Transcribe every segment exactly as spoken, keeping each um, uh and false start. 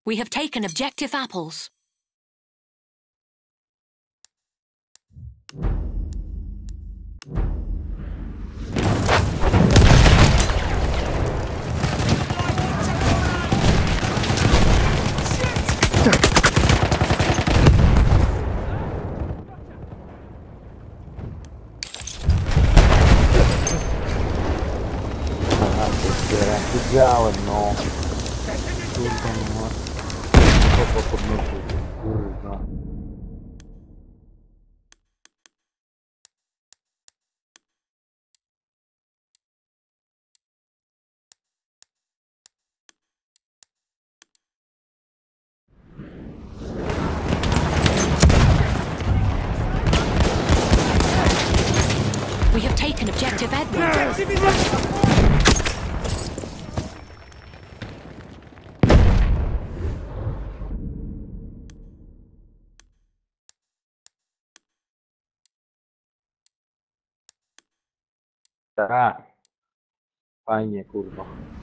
We have taken objective apples. Widziałem, no. Kurwa, no. Co to podnosił, kurwa. We have taken objective Edward. Tak. Fajnie, kurwa.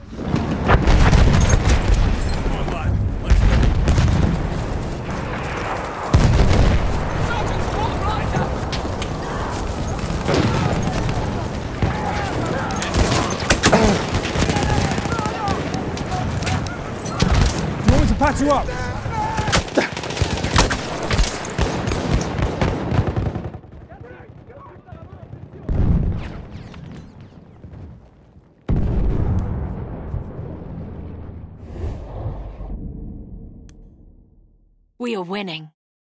Going to patch you up. We are winning.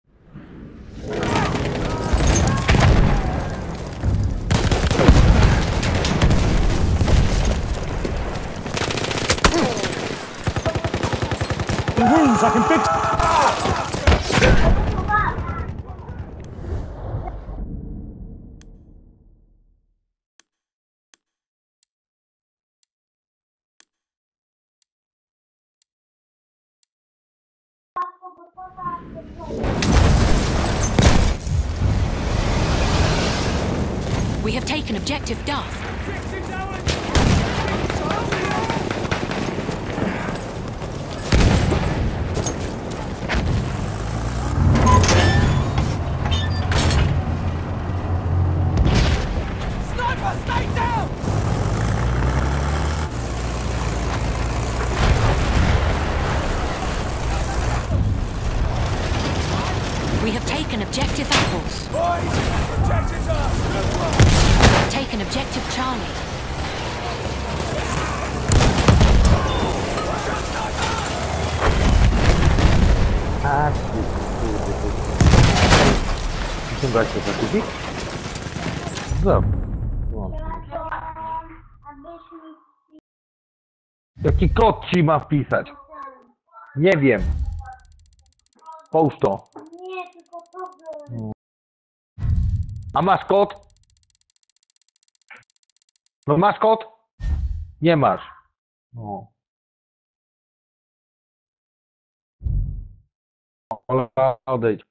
The wounds I can fix. We have taken objective Duff. Sniper, stay down! We have taken objective apples. Boys, objectives up! Taken objective Charlie. A, kurde, wyciągać się za kubik? Zobacz. Jaki kod ci ma wpisać? Nie wiem. Połóż to. Nie, tylko problem. A masz kod? No masz kod? Nie masz. No. Ola, odejdź.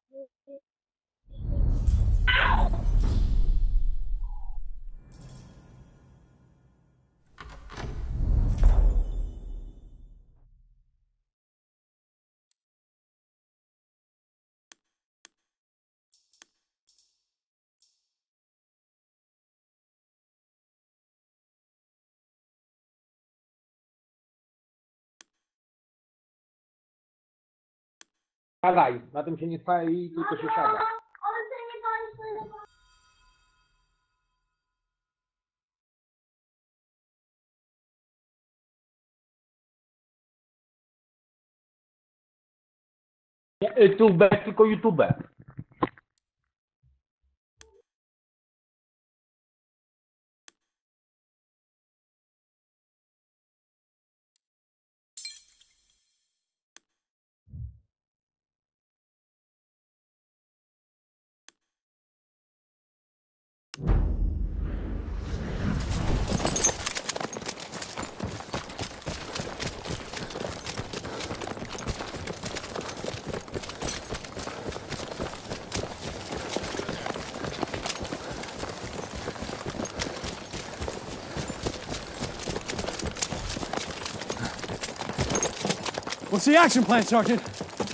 Siadaj, na tym się nie stoi, tylko się siada. Ale to nie państwo. Nie YouTube, tylko YouTube. What's the action plan, Sergeant?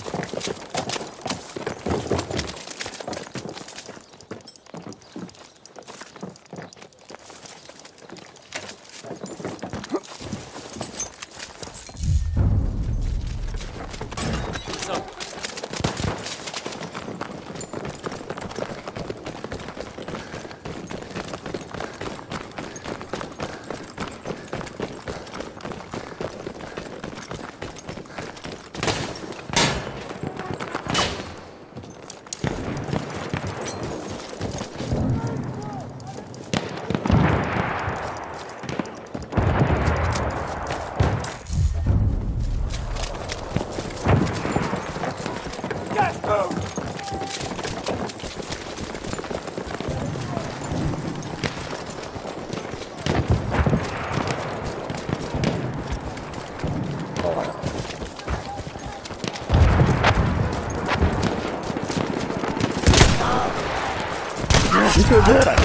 You could have that.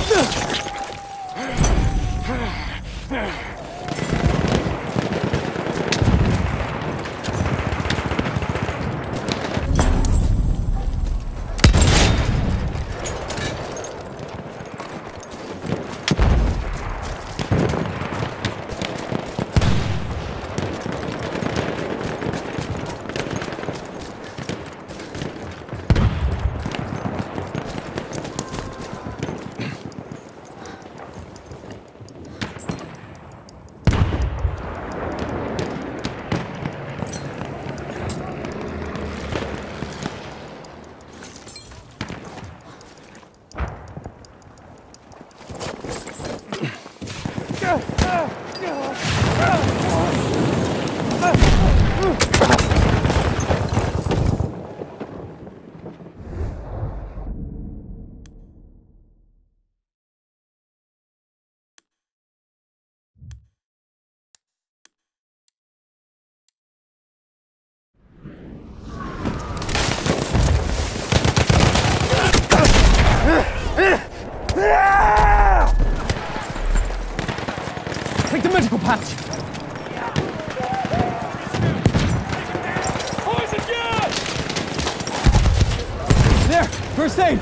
Take the medical patch. Poison gas! There, first aid.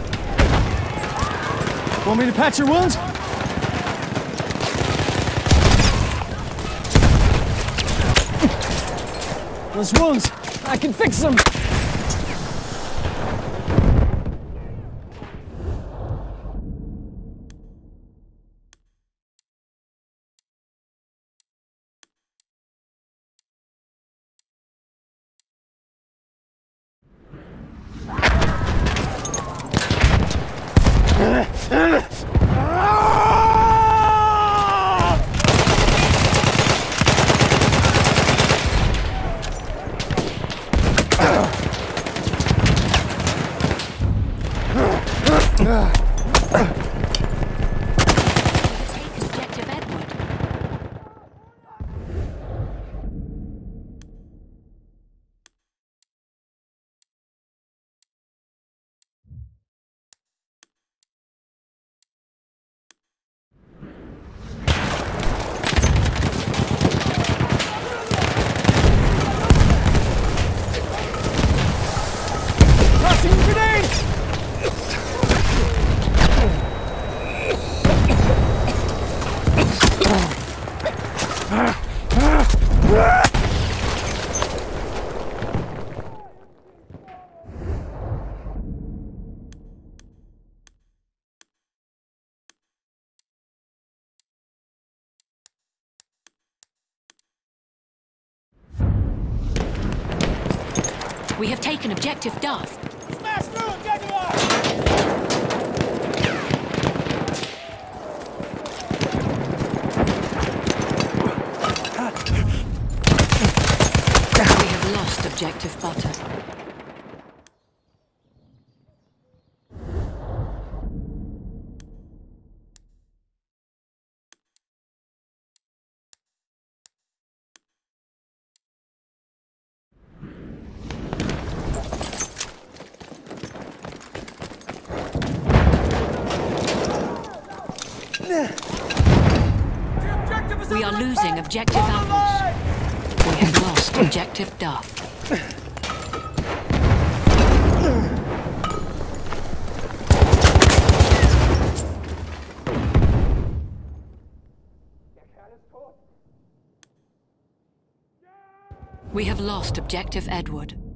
Want me to patch your wounds? Those wounds, I can fix them. Objective Edward. Tossing grenade! We have taken objective Duff. Smash through and get alive! We have lost objective Butter. The objective is We under are attack! losing objective Hold the Apples. line! We have lost objective Duff. We have lost objective Edward.